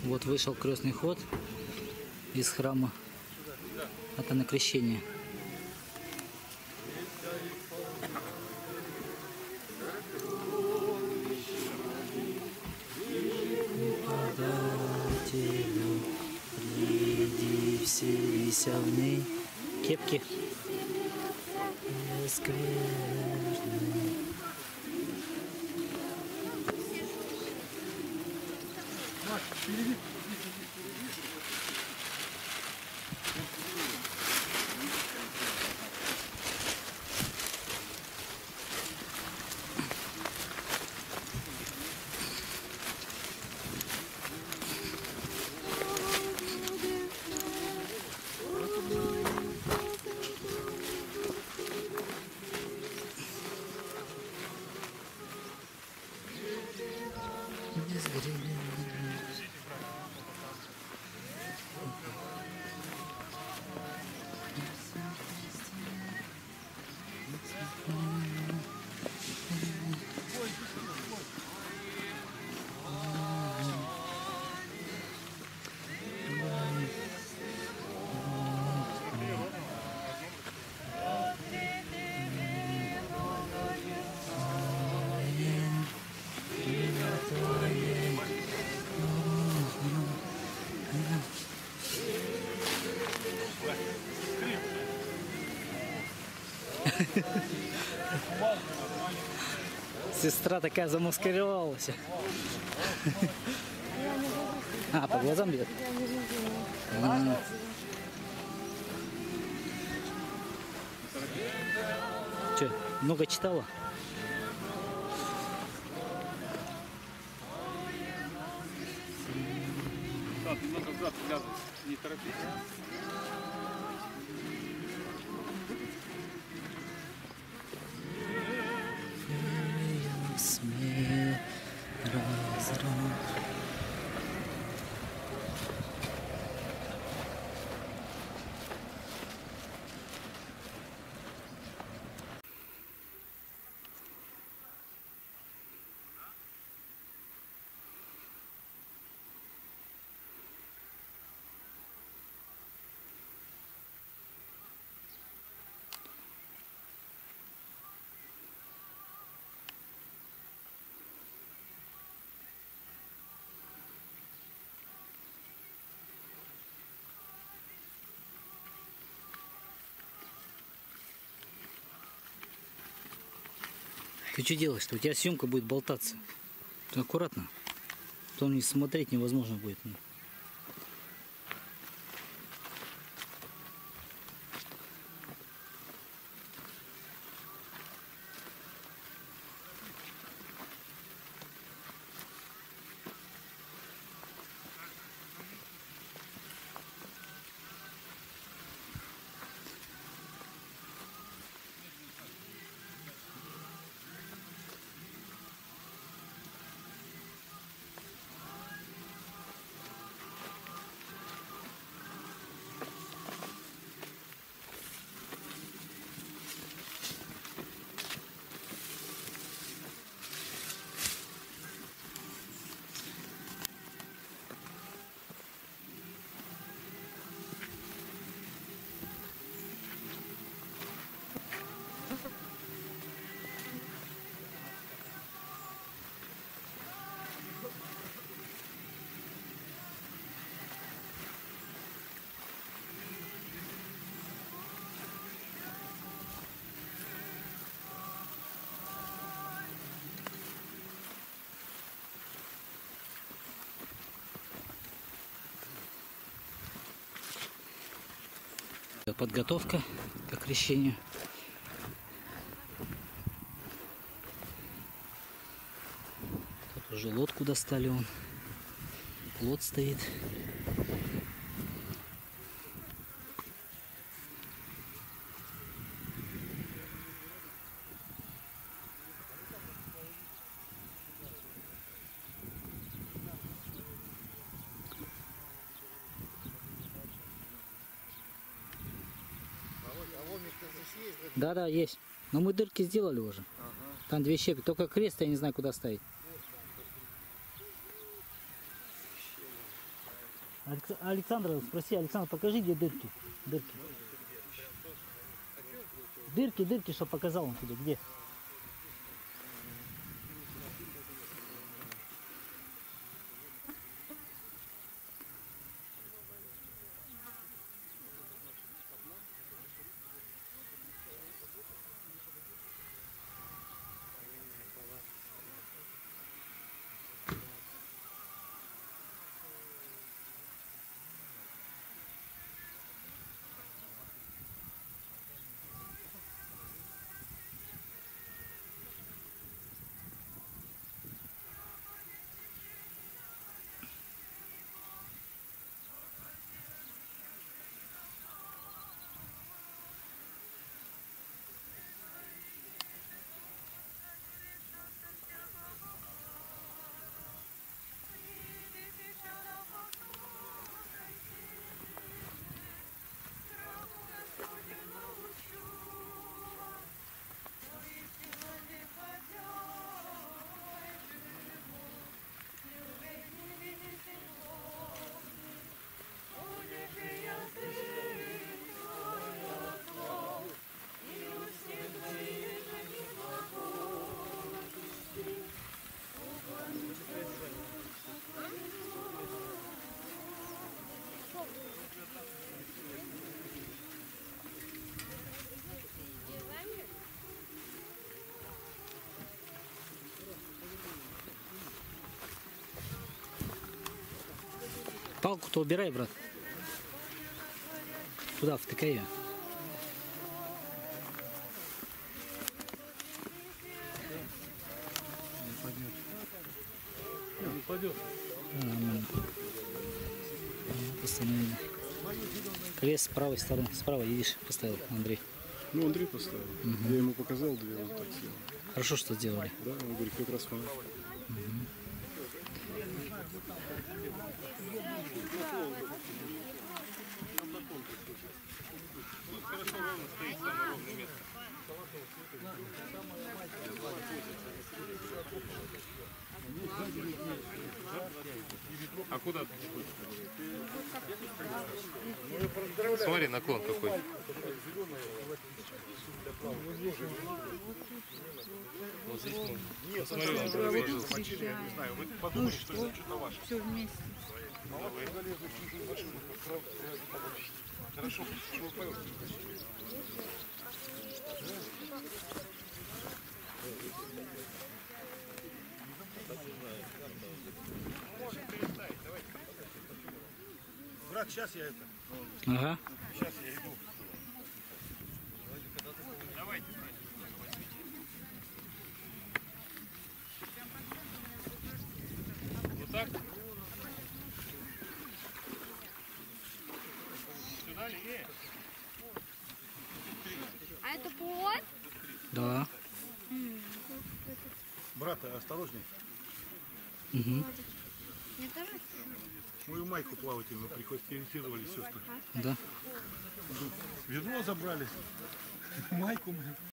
Вот вышел крестный ход из храма. Это на крещение. Подателю, приди, вселися в ней. Кепки. Бескрежный. Сестра такая замаскировалась. А, по глазам бьет? Че, много читала? Так, немного взад, не торопись. Ты что делаешь-то? У тебя съемка будет болтаться. Ты аккуратно. Потом не смотреть невозможно будет. Подготовка к крещению. Тут уже лодку достали, он. Плот стоит. Да, есть. Но мы дырки сделали уже. Ага. Там 2 щепки. Только крест я не знаю, куда ставить. Александра, спроси, Александр, покажи, где дырки. Дырки. Дырки, что показал он тебе, где? Палку-то убирай, брат. Туда втыкай ее. Не пойдет. Нормально. Постановили. Крест с правой стороны. Справа, видишь, поставил Андрей. Ну, Андрей поставил. Я ему показал, две, он так сделал. Хорошо, что сделали. Да, он говорит, как раз фонарь. Хорошо, ровно стоит, самое ровное место. А куда ты? Смотри, наклон какой. Вот здесь можно. Нет, смотри, он положил. Я не знаю, вы подумали, что это что-то ваше. Все вместе. Хорошо, что вы поняли. Брат, сейчас я это. Ага. Сейчас я иду. Давайте, вот так? Сюда левее? А это плод? Да. Брат, осторожней. Угу. Мне тоже? Мою майку плавательную прихватили сестры. Да. Ведро забрали. Майку мы.